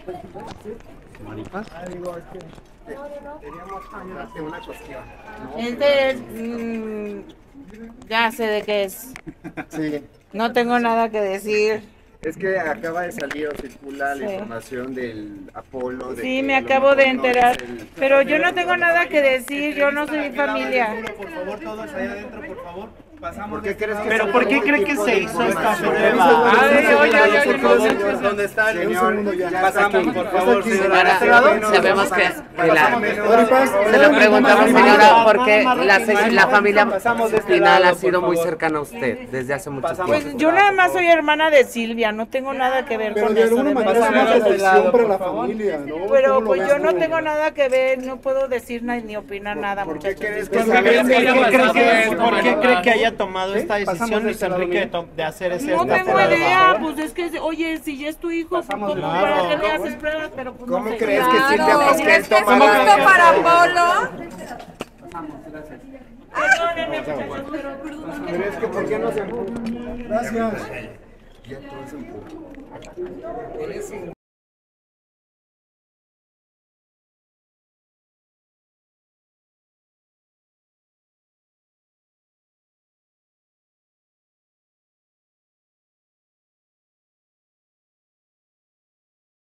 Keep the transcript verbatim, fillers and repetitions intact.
Maripaz. Una cuestión. Este es, mm, ya sé de qué es. Sí. No tengo nada que decir. Es que acaba de salir o circula la Sí. información del Apolo. De Sí, que me a lo acabo mejor de no enterar, es el- pero yo no tengo nada que decir, yo no soy familia. Por favor, todos allá adentro, por favor. Pasamos. ¿Por qué crees que ¿Pero se por qué este cree que tipo se de hizo esta información? prueba? Ay, oye, oye, oye, Por no, favor, no, no. ¿Dónde está el Señor, ya Pasamos, por favor, Señora, señora. sabemos que, que la, Maripaz, se lo preguntamos, señora, porque la, se- la familia Pasamos de este Espinal lado, ha sido por muy favor. cercana a usted desde hace mucho Pasamos. tiempo. Pues yo nada más soy hermana de Silvia, no tengo nada que ver Pero con de eso. alguna de manera es verdad. una Pasamos de traición lado, para por la favor. familia, ¿no? Pero ¿Cómo lo pues ves yo no tú? tengo nada que ver, no puedo decir nada ni opinar nada, ¿Por qué muchachos. crees que ¿Por se qué haya cree que, pasado cree esto, que- Maripaz? por qué cree que haya tomado esta Pasamos decisión de Luis este lado, Enrique de, bien. to- de hacer ese No esta tengo prueba? idea, pues es que, oye, si ya es tu hijo, pues Pasamos ¿cómo de para lado. qué le haces pruebas? Pero pues no ¿Cómo sé. crees que Silvia Claro, Pasquel ¿crees que es tomara- justo para Polo? Perdónenme, muchachos, pero perdónenme. Pero es que ¿por qué no se empuja? Gracias. Ya todo se empuja.